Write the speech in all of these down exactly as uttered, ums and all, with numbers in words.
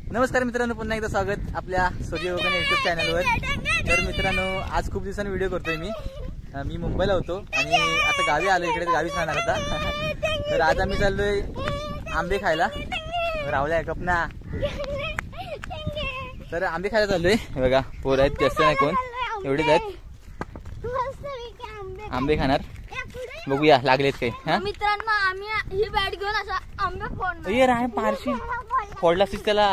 नमस्कार मित्रांनो, पुन्हा एकदा स्वागत आपल्या सूर्य कोकण युट्यूब चॅनलवर। तर मित्रांनो, आज खूप दिवसांनी व्हिडिओ करतोय मी मी मुंबईला होतो आणि आता गावी आलो, इकडे गावीच राहणार आता। तर आज आम्ही चाललोय आंबे खायला, रावल्या आहे कपना। तर आंबे खायला चाललोय, बघा पोर आहेत, जास्त नाही कोण, एवढेच आहेत। आंबे खाणार, बघूया लागलेत काही। हा मित्रांनो, आम्ही ही बॅट घेऊन असा आंबे फोडणार। ये राय पारशी फोडला असतीस त्याला,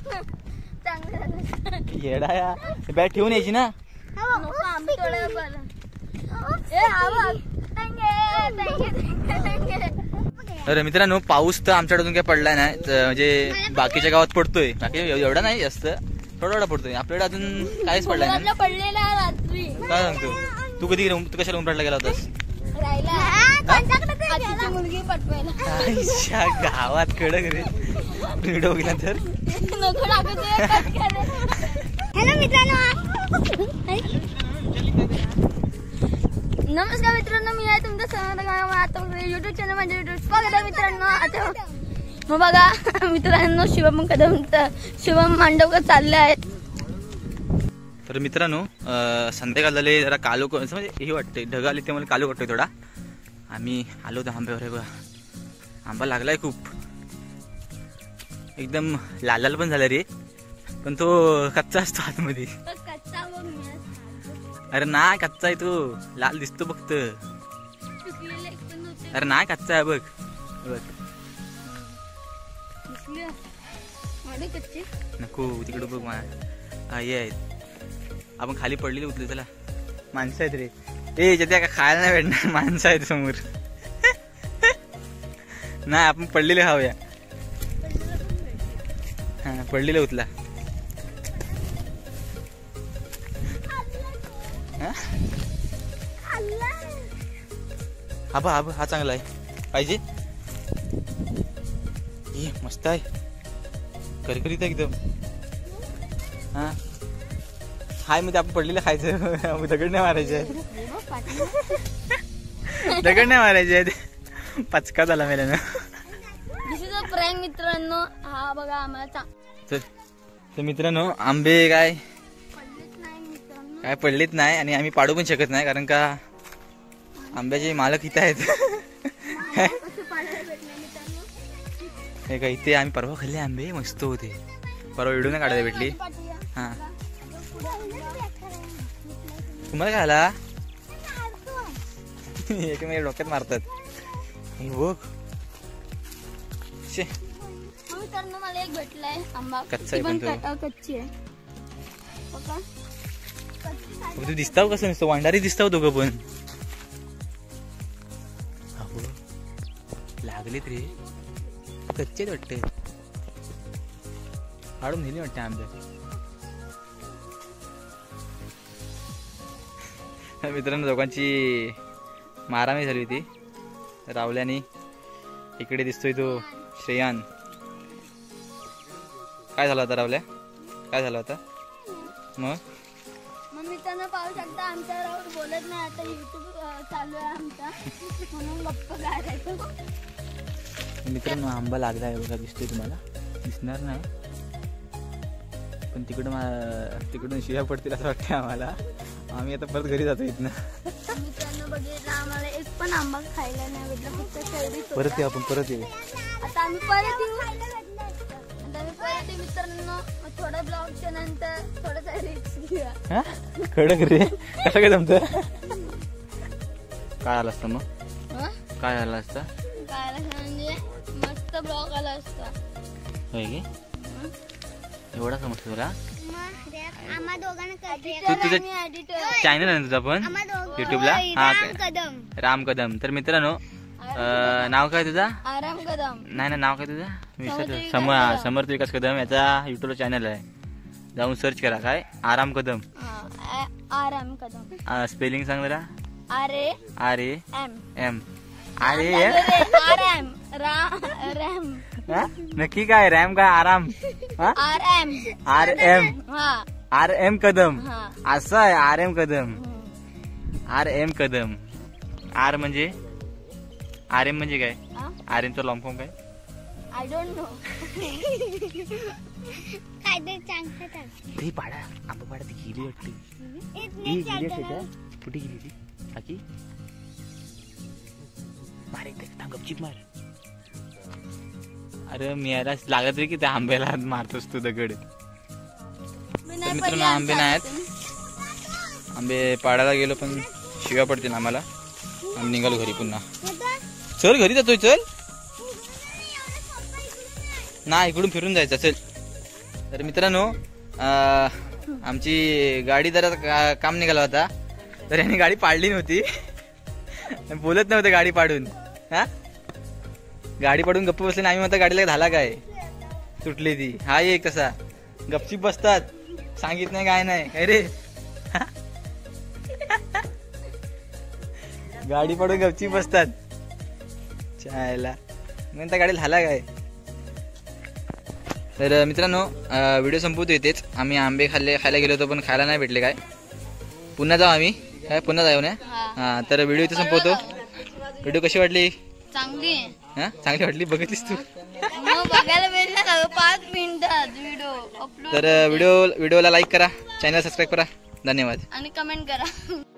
येडा या बॅट ठेवून यायची ना। अरे मित्रांनो, पाऊस तर आमच्याकडून काय पडलाय नाही, म्हणजे बाकीच्या गावात पडतोय, बाकी एवढा नाही जास्त, थोडा थोडा पडतोय। आपल्याकडे अजून काहीच पडलाय नाही। काय सांगतो तू, कधी तू कशाला उमराटला गेला होतास? मुलगी पटवायला गावात कडक रे, व्हिडिओ गेला तर। हॅलो मित्रांनो, नमस्कार मित्रांनो, मी आहे तुमचं आता युट्यूब चॅनल म्हणजे युट्यूब स्वागत आहे मित्रांनो। आता मग बघा मित्रांनो, शिवम कदम शिवम मांडवकर चालले आहेत। तर मित्रांनो, संध्याकाळ झाले, जरा कालो म्हणजे हे वाटते, ढग आले, त्यामुळे कालो वाटतोय थोडा। आम्ही आलो तर आंब्यावर आहे बघा, आंबा लागलाय खूप, एकदम लाल लाल पण झाला रे, पण तो कच्चा असतो आतमध्ये। अरे नाही कच्चा आहे तो, लाल दिसतो फक्त। अरे नाही कच्चा आहे बघ बघ, नको तिकडे बघ, हे आहेत, आपण खाली पडलेली उतरले, त्याला माणसं आहेत रे, ए त्या का खायला नाही भेटणार, माणसं आहेत समोर। नाही आपण पडलेले खाऊया, हा पडलेले उतला। हा बा, हा हा चांगला आहे, पाहिजे ये, मस्त आहे, करकरीत एकदम। हा हाय मध्ये आपण पडलेलं खायचं, दगड नाही मारायचे आहेत, दगड नाही मारायचे आहेत, पचका झाला मेला ना। प्रँक मित्रांनो, हा बघा आम्हाला तर मित्रांनो, आंबे काय काय पडलेत नाही, आणि आम्ही पाडू पण शकत नाही, कारण का आंब्याचे मालक इथे आहेत। हे का इथे आम्ही परवा खाल्ले आंबे, मस्त होते, परवा व्हिडिओ नाही काढायला भेटली। हा तुम्हाला काय आला, एकमेक डोक्यात मारतात बघ। मला एक भेटलाय आंबा, कच्चा आहे पण तो, कच्ची आहे। तू दिसताव कसं नसतं, वांडारी दिसताव दोघं पण। लागलेत रे, कच्चेच वाटते, काढून नेली वाटते आंबे। मित्रांनो, दोघांची मारामारी झाली होती, रावल्याने इकडे दिसतोय तो श्रेयान। काय झालं होता रावल्या, काय झालं होता मग? मग मित्रांनो पाहू शकता, आमच्या राहुल बोलत नाही, आता युट्यूब चालू आहे आमचा, म्हणून गप्प करायचं। मित्रांनो, आंबा लागला आहे बघा, दिसतोय तुम्हाला, दिसणार नाही पण तिकडून तिकडून शिव्या पडतील असं वाटतं आम्हाला, आम्ही आता परत घरी जातो इथनं। मित्रांनो बघितलं, आम्हाला एक पण आंबा खायला नाही भेटला, फक्त कैरी। परत येऊ आपण, परत येऊ आता आम्ही परत येऊ, आता आम्ही परत येऊ मित्रांनो, थोडा ब्लॉगच्या नंतर थोडासा रिक्स घेऊया। कडक रे, कसं काय जमतं? काय आलं असतं मग, काय झालं असतं? काय म्हणजे मस्त ब्लॉग आला असता, होय की? एवढा समजतो तुला? आम्हा दोघांना तुझं चॅनल आहे ना तुझा पण युट्यूबला? हा राम कदम। तर मित्रांनो, नाव काय तुझा? आराम कदम। नाही ना, नाव काय तुझा विसरलो, समर समर्थ विकास कदम, याचा युट्यूबला चॅनल आहे, जाऊन सर्च करा, काय आराम कदम। आराम कदम, स्पेलिंग सांग जरा। R A R A M M R A R M ram, नक्की काय रॅम काय आराम? R M R M R M Kadam, हा असं आहे R M Kadam, R M Kadam. R म्हणजे, आर एम म्हणजे काय? आर एमचा लॉंग फॉर्म काय? I don't know. ते पाडा आंबा पाडा ती गेली वाटते ही गेली का कुठे गेली ती बाकी मार एकदा गपचीप मार. अरे मी याला लागत रे की त्या आंब्याला मारतोस तू दगड. मित्रांनो आंबे नाही आहेत. आंबे पाडायला गेलो पण शिव्या पडतील आम्हाला. आम्ही निघालो घरी पुन्हा. चल घरी जातोय चल. नाही इकडून फिरून जायचं चल. तर मित्रांनो आमची गाडी जरा काम निघाला होता तर यांनी गाडी पाडली नव्हती. बोलत नव्हते गाडी पाडून. हा गाडी पाडून गप्प बसले नाही म्हणता गाडीला झाला काय सुटली ती. हा एक तसा गपचीप बसतात सांगित नाही काय नाही काय रे. गाडी पाडून गपचीप बसतात चायला म्हणता गाडीला झाला काय. तर मित्रांनो व्हिडिओ संपवतो येतेच. आम्ही आंबे खाल्ले खायला गेलो होतो पण खायला नाही भेटले. काय पुन्हा जाऊ आम्ही काय पुन्हा जाऊ ना. हा तर व्हिडिओ इथे संपवतो. व्हिडिओ कशी वाटली. चांगली हा चांगली वाटली बघितलीस तू. बघायला भेटला पाच मिनिटात व्हिडिओ. तर व्हिडिओ व्हिडिओला लाईक करा चॅनल सबस्क्राईब करा. धन्यवाद आणि कमेंट करा.